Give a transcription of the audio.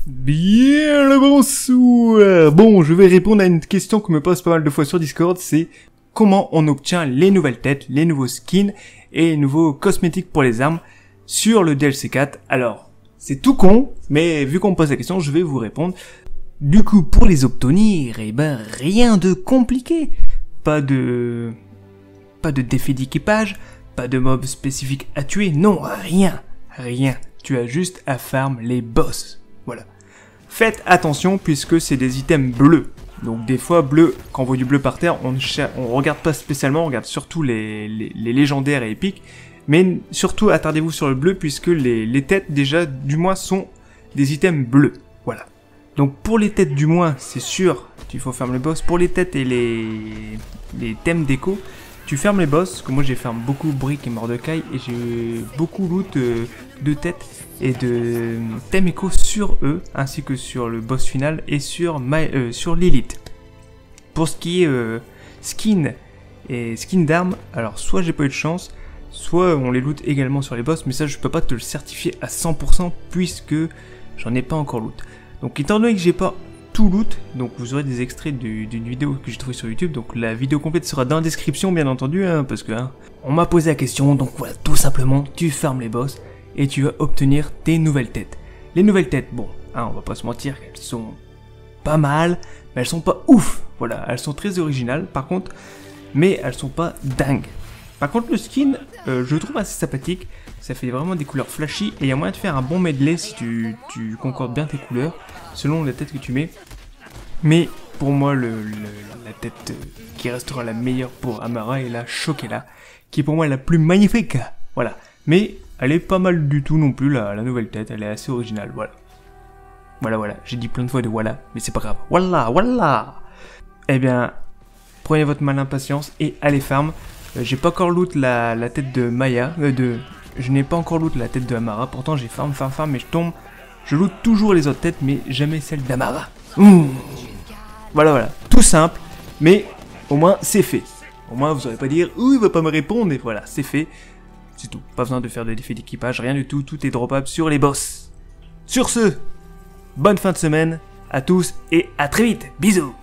Bien le bonsoir. Bon, je vais répondre à une question que me pose pas mal de fois sur Discord, c'est comment on obtient les nouvelles têtes, les nouveaux skins et les nouveaux cosmétiques pour les armes sur le DLC 4. Alors, c'est tout con, mais vu qu'on me pose la question, je vais vous répondre. Du coup, pour les obtenir, eh ben, rien de compliqué. Pas de défis d'équipage, pas de mobs spécifiques à tuer, non, rien. Tu as juste à farm les boss. Voilà. Faites attention puisque c'est des items bleus. Donc des fois bleu, quand on voit du bleu par terre, on regarde pas spécialement, on regarde surtout les légendaires et épiques. Mais surtout attardez-vous sur le bleu puisque les têtes déjà du moins sont des items bleus. Voilà. Donc pour les têtes du moins, c'est sûr, il faut farm les boss. Pour les têtes et les thèmes déco, tu fermes les boss, parce que moi j'ai fermé beaucoup Brick et Mordecai et j'ai beaucoup loot de têtes et de thèmes éco sur eux, ainsi que sur le boss final et sur Lilith. Pour ce qui est skin et skin d'armes, alors soit j'ai pas eu de chance, soit on les loot également sur les boss, mais ça je peux pas te le certifier à 100% puisque j'en ai pas encore loot. Donc étant donné que j'ai pas tout loot, donc vous aurez des extraits d'une vidéo que j'ai trouvée sur YouTube, donc la vidéo complète sera dans la description bien entendu, hein, parce que on m'a posé la question, donc voilà, tout simplement, tu farmes les boss et tu vas obtenir tes nouvelles têtes. Les nouvelles têtes, bon, on va pas se mentir, elles sont pas mal, mais elles sont pas ouf, voilà, elles sont très originales par contre, mais elles sont pas dingues. Par contre le skin, je le trouve assez sympathique, ça fait vraiment des couleurs flashy, et il y a moyen de faire un bon medley si tu concordes bien tes couleurs, selon la tête que tu mets. Mais pour moi, la tête qui restera la meilleure pour Amara est la Chokela, qui est pour moi la plus magnifique. Voilà. Mais elle est pas mal du tout non plus, la nouvelle tête, elle est assez originale, voilà. Voilà, j'ai dit plein de fois de voilà, mais c'est pas grave. Voilà. Eh bien, prenez votre malin patience et allez farm. J'ai pas encore loot la tête de Maya, je n'ai pas encore loot la tête de Amara, pourtant j'ai farm, mais je loot toujours les autres têtes, mais jamais celle d'Amara. Voilà, tout simple, mais au moins c'est fait. Au moins vous n'aurez pas dire, ouh il va pas me répondre, et voilà, c'est fait. C'est tout, pas besoin de faire de défis d'équipage, rien du tout, tout est dropable sur les boss. Sur ce, bonne fin de semaine à tous et à très vite, bisous.